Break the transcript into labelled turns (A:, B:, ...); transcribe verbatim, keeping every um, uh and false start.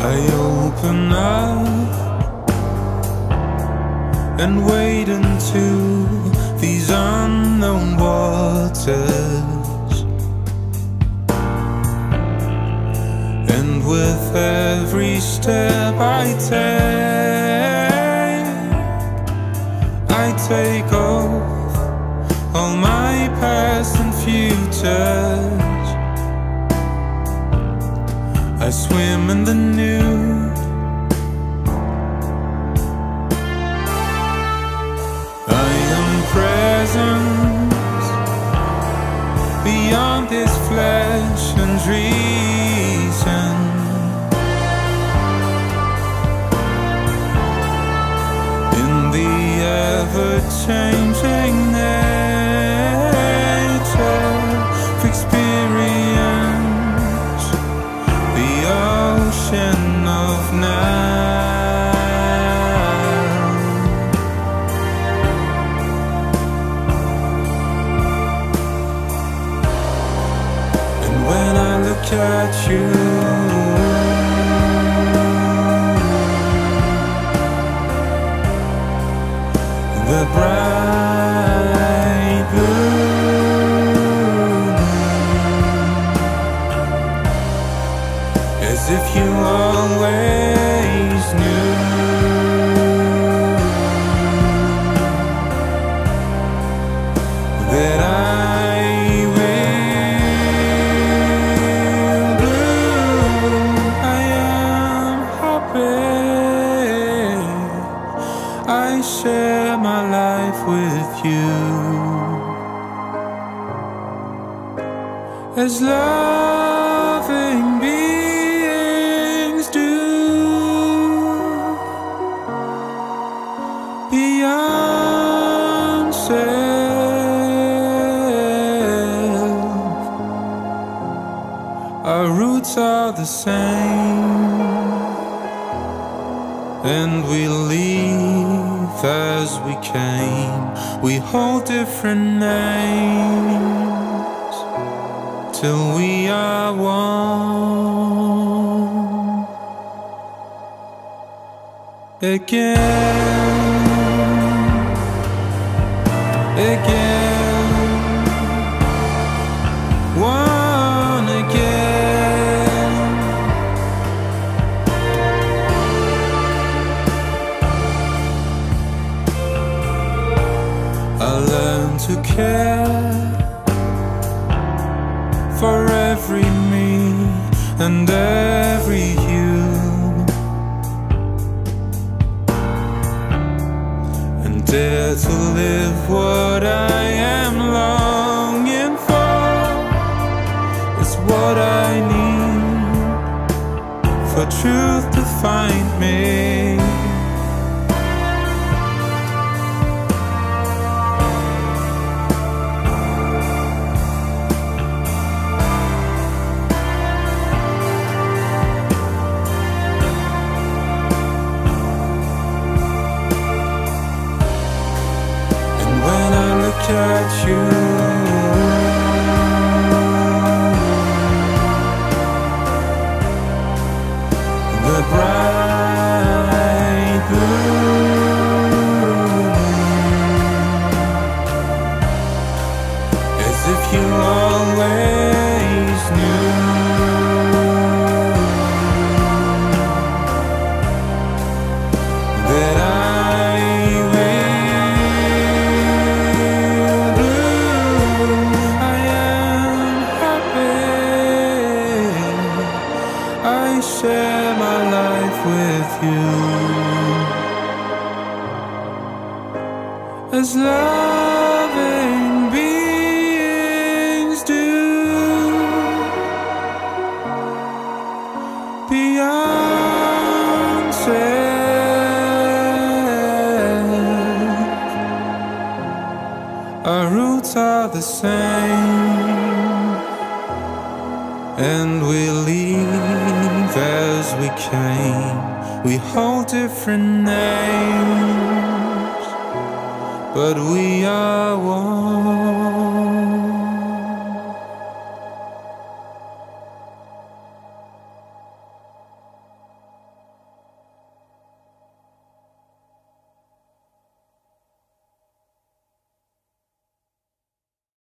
A: I open up and wade into these unknown waters, and with every step I take, I take off all my past and futures. I swim in the nude. I am present beyond this flesh and reason. In the ever-changing nature of experience, the ocean of now. And when I look at you, the bright blue, as if you always knew that I will bloom. I am happy, I share my life with you, as loving beings do, beyond self. Our roots are the same, and we leave as we came. We hold different names till we are one again, again, one again. I learned to care for every me and every you, and dare to live what I am longing for. It's what I need for truth to find me. At you, the bright blue, as if you always knew that I share my life with you, as loving beings do, beyond self. Our roots are the same, and we leave as we came. We hold different names, but we are one.